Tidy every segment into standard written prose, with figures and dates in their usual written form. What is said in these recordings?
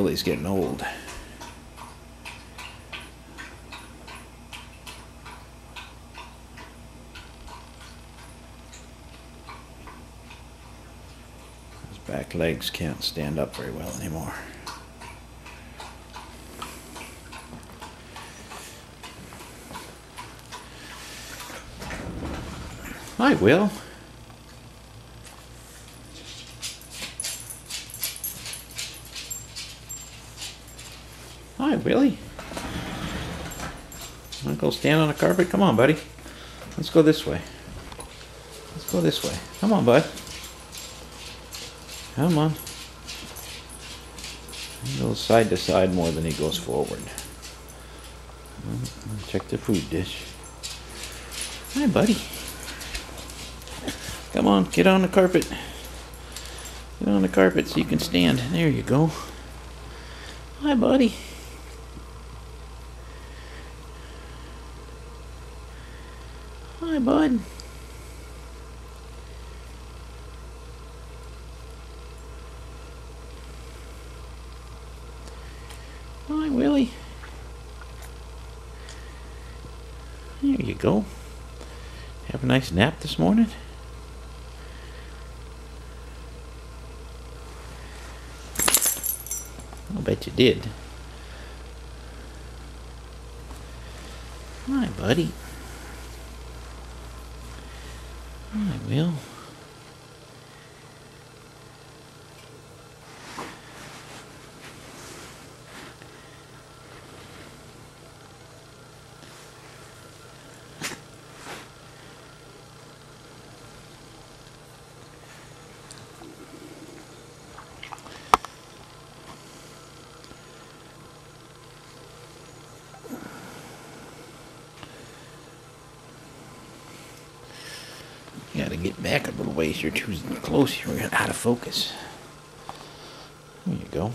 Willie's getting old. His back legs can't stand up very well anymore. Hi, Will. Hi, Willie. Want to go stand on the carpet? Come on, buddy. Let's go this way. Let's go this way. Come on, bud. Come on. He goes side to side more than he goes forward. Check the food dish. Hi, buddy. Come on, get on the carpet. Get on the carpet so you can stand. There you go. Hi, buddy. Hi, bud. Hi, Willie. There you go. Have a nice nap this morning? I'll bet you did. Hi, buddy. Hi, Will. You gotta get back a little ways. You're too close. You're out of focus. There you go.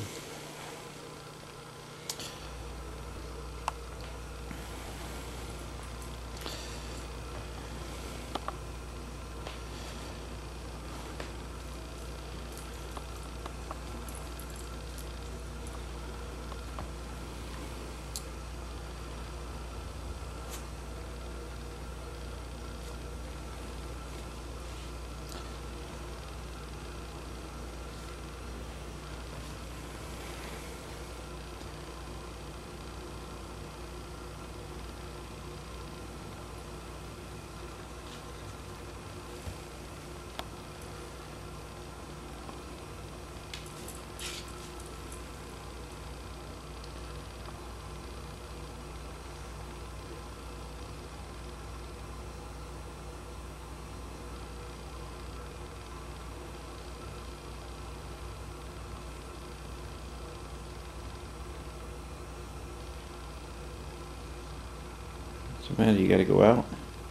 What's the matter? You gotta go out?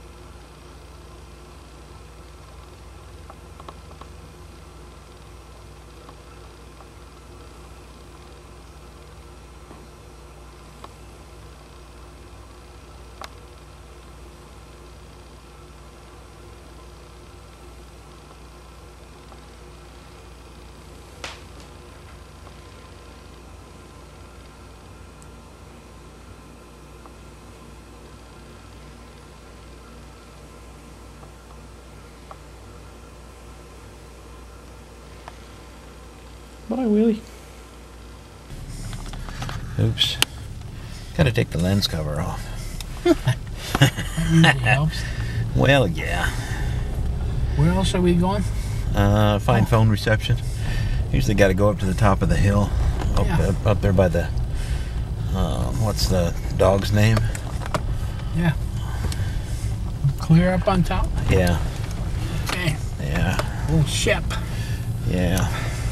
Bye, Willie. Oops. Gotta take the lens cover off. That usually helps. Well, yeah. Where else are we going? Find phone reception. Usually gotta go up to the top of the hill. Up there by the... what's the dog's name? Yeah. Clear up on top? Yeah. Okay. Yeah. Old Shep. Yeah.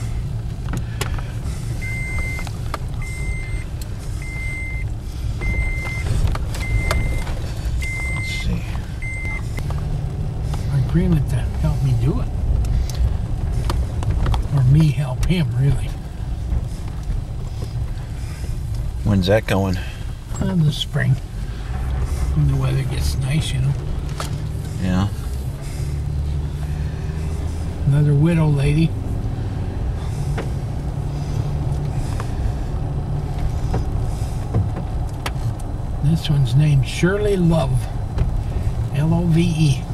Agreement to help me do it, or me help him, really. When's that going? In the spring, when the weather gets nice, you know. Yeah. Another widow lady. This one's named Shirley Love. Love.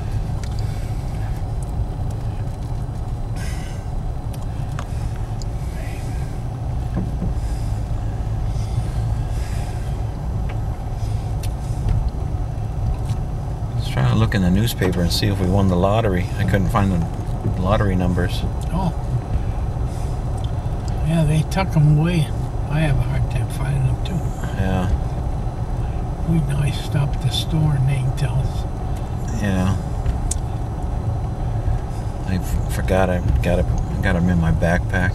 Trying to look in the newspaper and see if we won the lottery. I couldn't find the lottery numbers. Oh. Yeah, they tuck them away. I have a hard time finding them too. Yeah. We know I stopped at the store and they can tell us. Yeah. I forgot I got them in my backpack.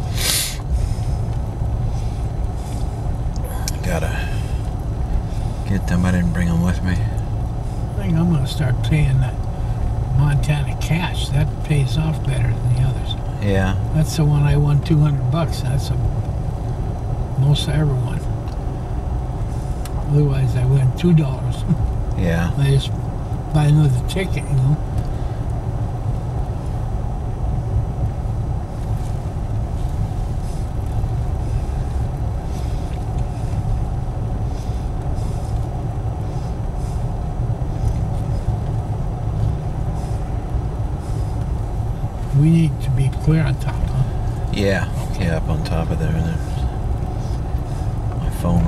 Gotta get them. I didn't bring them with me. I think I'm gonna start paying that Montana cash. That pays off better than the others. Yeah. That's the one I won $200. That's the most I ever won. Otherwise, I win $2. Yeah. I just buy another ticket, you know. We need to be clear on top, huh? Yeah. Yeah, up on top of there. There's my phone.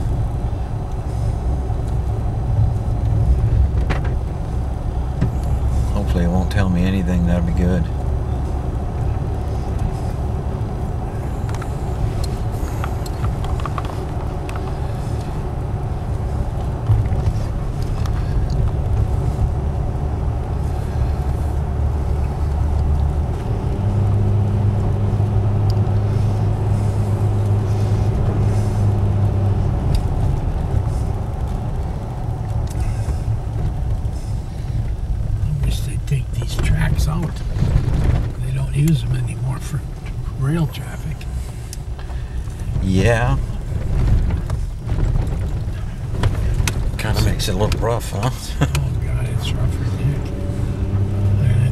Hopefully it won't tell me anything. That'd be good. Take these tracks out. They don't use them anymore for rail traffic. Yeah. Kind of makes it look rough, huh? Oh God, it's rougher than heck. And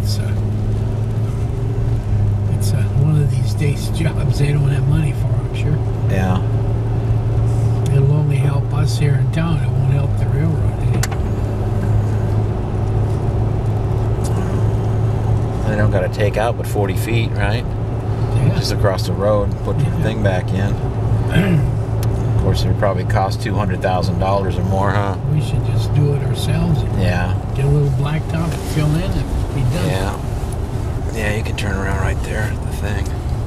it's one of these days jobs they don't have money for, I'm sure. Yeah. It'll only help us here in town. It won't help the railroad. They don't got to take out but 40 feet, right? Yeah. Just across the road, put the thing back in. Of course, it would probably cost $200,000 or more, huh? We should just do it ourselves. And Yeah. get a little blacktop and fill in and be done. Yeah. Yeah, you can turn around right there at the thing.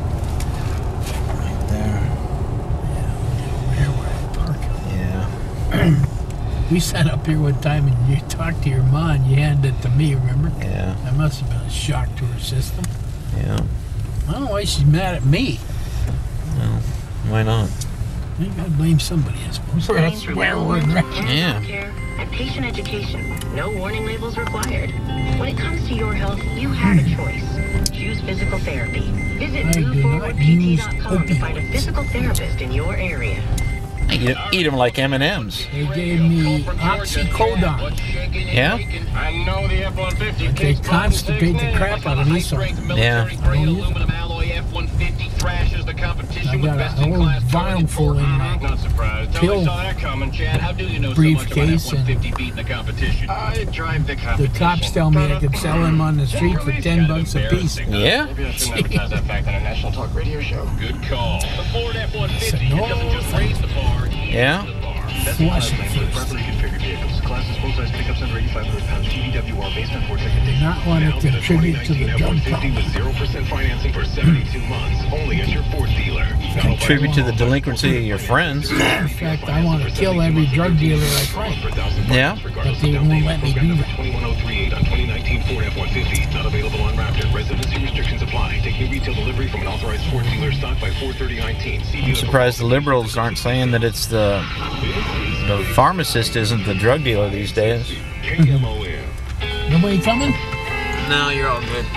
Right there. Yeah, where I park. Yeah. We sat up here one time and you talked to your mom and you handed it to me, remember? Yeah. That must have been a shock to her system. Yeah. I don't know why she's mad at me. Well, why not? You gotta blame somebody, I suppose. For a swear word, right? Yeah. Care and patient education. No warning labels required. When it comes to your health, you have a choice. Choose physical therapy. Visit I do not use moveforwardpt.com to find a opioids. physical therapist in your area. Eat them like M&M's. They gave me oxycodone. Yeah? They constipate the crap out of me, so Yeah. I got a whole vial full in my pill briefcase, and the cops tell me I could sell them on the street for $10 a piece. Yeah? Good call. The Ford F-150 No, doesn't just raise the bar. Yeah? Flush it first. Do not want to contribute to the drug problem. With 0% financing for 72 months, only at your Ford dealer. Contribute to the delinquency of your friends. In fact, I want to kill every drug dealer I find. Yeah? But they won't let me do that. 21038 on 2019 Ford F-150. Not available on Raptor. Residency restrictions apply. Take new retail delivery from an authorized Ford dealer stock by 4/30/19. I'm surprised the liberals aren't saying that it's the pharmacist isn't the drug dealer these days. KMOM. Nobody coming? No, you're all good.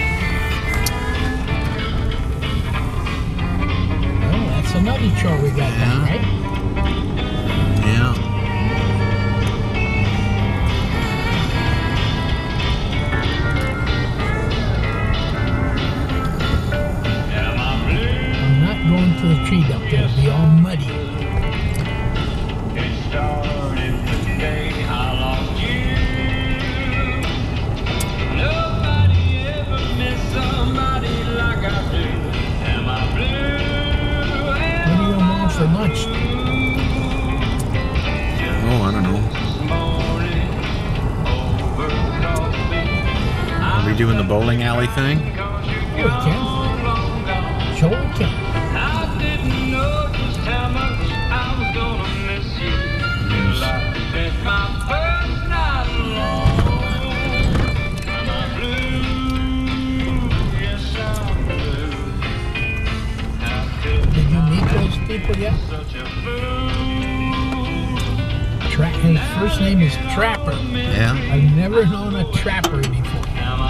Well, that's another chore we got done, right? Yeah. I'm not going to the tree dump. It'll be all muddy. It's for lunch? Oh, I don't know. Are we doing the bowling alley thing? Yeah, we can. Sure we can. Did you meet those people yet? His first name is Trapper. Yeah. I've never known a Trapper before.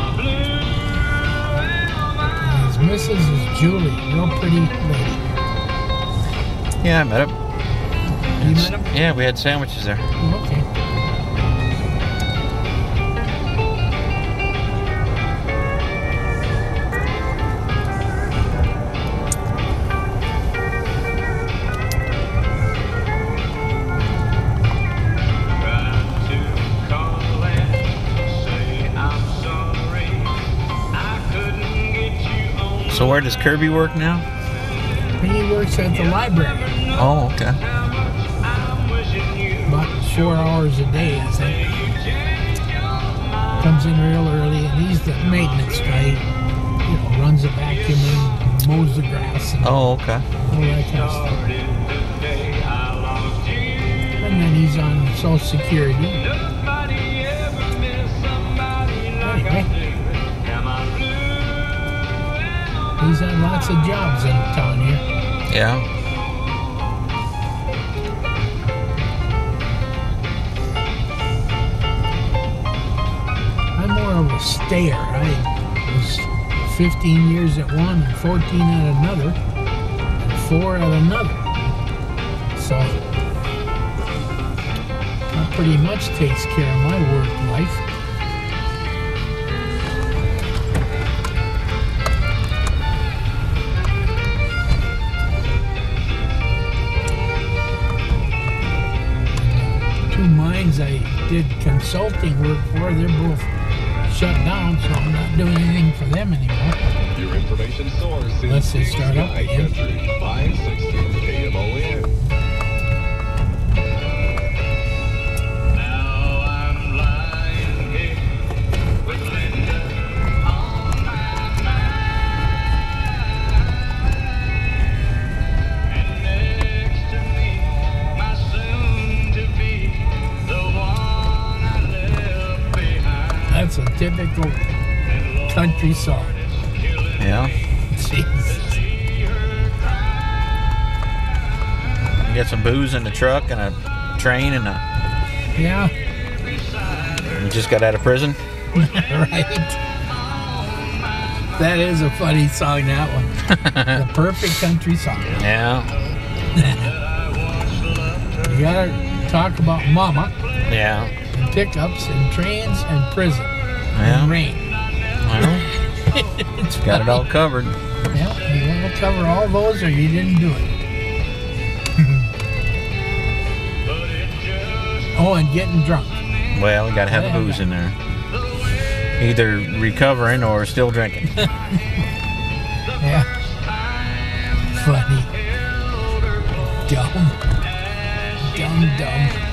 And his missus is Julie, real pretty lady. Yeah, I met him. You met him? Yeah, we had sandwiches there. Oh, okay. So where does Kirby work now? He works at the library. Oh, okay. About 4 hours a day, I think. Comes in real early, and he's the maintenance guy. You know, runs the vacuum and mows the grass and Oh, okay. all that kind of stuff. And then he's on Social Security. Anyway, he's had lots of jobs in town here. Yeah. I'm more of a stayer. I was 15 years at one and 14 at another and 4 at another. So that pretty much takes care of my work life. Two mines I did consulting work for, they're both shut down, so I'm not doing anything for them anymore. Your information source is Unless they start up again. 560 KMON. Now I'm lying here with Linda on my mind. And next to me, my soon-to-be, the one I left behind. That's a typical country song. Yeah. Jesus. You got some booze in the truck and a train and Yeah, you just got out of prison? right. That is a funny song, that one. The perfect country song. Yeah. You gotta talk about mama Yeah. and pickups and trains and prison Yeah. and rain. Well, It's got it all covered. Yeah, you want to cover all those or you didn't do it. Oh, and getting drunk. Well, we got to have the booze in there. Either recovering or still drinking. Yeah. Funny. Dumb. Dumb.